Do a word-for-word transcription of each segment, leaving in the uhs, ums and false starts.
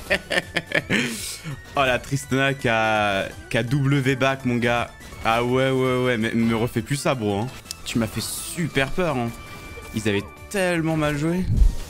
Oh la Tristana qui a, qui a W back mon gars. Ah ouais ouais ouais, mais me refais plus ça bro hein. Tu m'as fait super peur hein. Ils avaient tellement mal joué.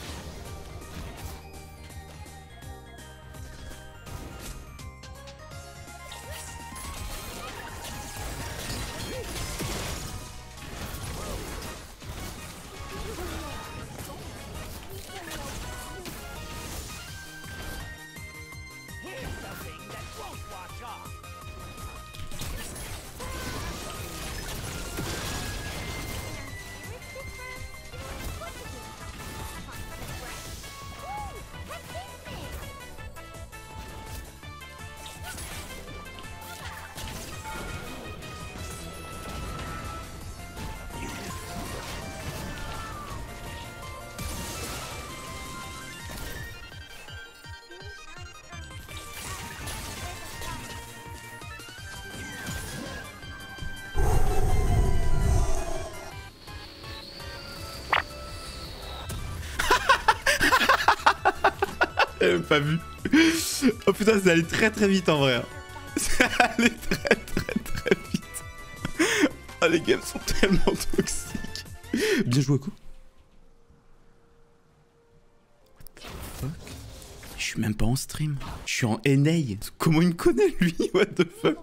J'avais même pas vu. Oh putain, ça allait très très vite en vrai. hein. Ça allait très très très vite. Oh les games sont tellement toxiques. Bien joué coup. What the fuck? Je suis même pas en stream. Je suis en N A. Comment il me connaît lui? What the fuck?